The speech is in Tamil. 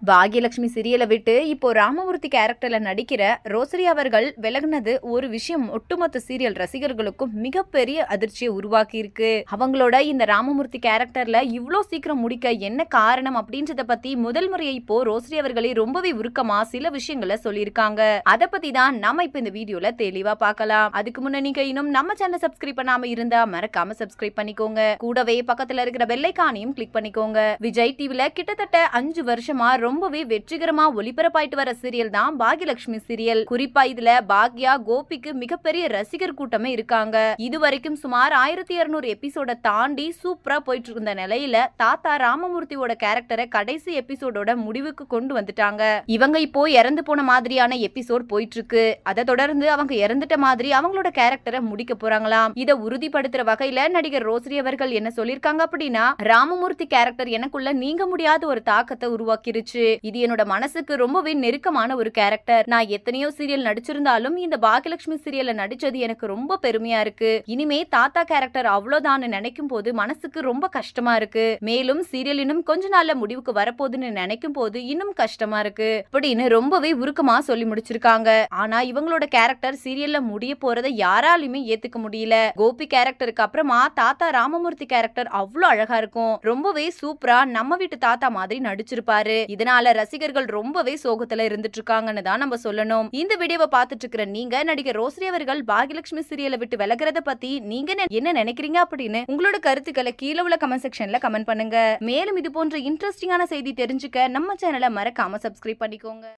பாக்யலட்சுமி சீரியலை விட்டு இப்போ ராமமூர்த்தி கேரக்டர்ல நடிக்கிற ரோசரி அவர்கள் விலகுனது ஒரு விஷயம் ஒட்டுமொத்த சீரியல் ரசிகர்களுக்கும் மிகப்பெரிய அதிர்ச்சியை உருவாக்கி இருக்கு. அவங்களோட இந்த ராமமூர்த்தி கேரக்டர்ல இவ்ளோ சீக்கிரம் முடிக்க என்ன காரணம் அப்படின்றத பத்தி முதல் முறையை இப்போ ரோசரி அவர்களே ரொம்பவே உருக்கமா சில விஷயங்களை சொல்லியிருக்காங்க. அதை பத்தி தான் நாம இப்ப இந்த வீடியோல தெளிவா பார்க்கலாம். அதுக்கு முன்ன நீங்க இன்னும் நம்ம சேனல் சப்ஸ்கிரைப் பண்ணாம இருந்தா மறக்காம சப்ஸ்கிரைப் பண்ணிக்கோங்க. கூடவே பக்கத்துல இருக்கிற பெல் ஐகானையும் கிளிக் பண்ணிக்கோங்க. விஜய் டிவில கிட்டத்தட்ட 5 வருஷமா ரொம்பவே வெற்றிகரமா ஒளிபரப்பாயிட்டு வர சீரியல் தான் பாக்யலட்சுமி சீரியல். குறிப்பா இதுல பாக்யா கோபிக்கு மிகப்பெரிய ரசிகர் கூட்டமே இருக்காங்க. இதுவரைக்கும் சுமார் 1200 எபிசோட தாண்டி சூப்பரா போயிட்டு இருந்த நிலையில தாத்தா ராமமூர்த்தியோட கேரக்டரை கடைசி எபிசோடோட முடிவுக்கு கொண்டு வந்துட்டாங்க. இவங்க இப்போ இறந்து போன மாதிரியான எபிசோட் போயிட்டு இருக்கு. அதை தொடர்ந்து அவங்க இறந்துட்ட மாதிரி அவங்களோட கேரக்டரை முடிக்க போறாங்களாம். இதை உறுதிப்படுத்துற வகையில நடிகர் ரோசரி அவர்கள் என்ன சொல்லிருக்காங்க அப்படின்னா, ராமமூர்த்தி கேரக்டர் எனக்குள்ள நீங்க முடியாத ஒரு தாக்கத்தை உருவாக்கிருச்சு. இது என்னோட மனசுக்கு ரொம்பவே நெருக்கமான ஒரு கேரக்டர். நான் எத்தனையோ சீரியல் நடிச்சிருந்தாலும் இந்த பாக்யலட்சுமி சீரியல்ல நடிச்சது எனக்கு ரொம்ப பெருமையா இருக்கு. இனிமே தாத்தா கேரக்டர் அவ்வளவுதான் நினைக்கும் போது மனசுக்கு ரொம்ப கஷ்டமா இருக்கு. மேலும் சீரியல் இன்னும் கொஞ்ச நாள்ல முடிவுக்கு வரப்போகுதுன்னு நினைக்கும் போது இன்னும் கஷ்டமா இருக்கு அப்படின்னு ரொம்பவே உருக்கமா சொல்லி முடிச்சிருக்காங்க. ஆனா இவங்களோட கேரக்டர் சீரியல்ல முடிய போறதை யாராலுமே ஏத்துக்க முடியல. கோபி கேரக்டருக்கு அப்புறமா தாத்தா ராமமூர்த்தி கேரக்டர் அவ்வளவு அழகா இருக்கும். ரொம்பவே சூப்பரா நம்ம வீட்டு தாத்தா மாதிரி நடிச்சிருப்பாரு. இதனால ரசிகர்கள் ரொம்பவே சோகத்துல இருந்துட்டு இருக்காங்கன்னு தான் நம்ம சொல்லணும். இந்த வீடியோவை பார்த்துட்டு இருக்கிற நீங்க நடிகர் ரோசரி அவர்கள் பாக்யலட்சுமி சீரியலை விட்டு விலகிறத பத்தி நீங்க என்ன நினைக்கிறீங்க அப்படின்னு உங்களோட கருத்துக்களை கீழே உள்ள கமெண்ட் செக்ஷன்ல கமெண்ட் பண்ணுங்க. மேலும் இது போன்ற இன்ட்ரெஸ்டிங்கான செய்தி தெரிஞ்சுக்க நம்ம சேனலை மறக்காம சப்ஸ்கிரைப் பண்ணிக்கோங்க.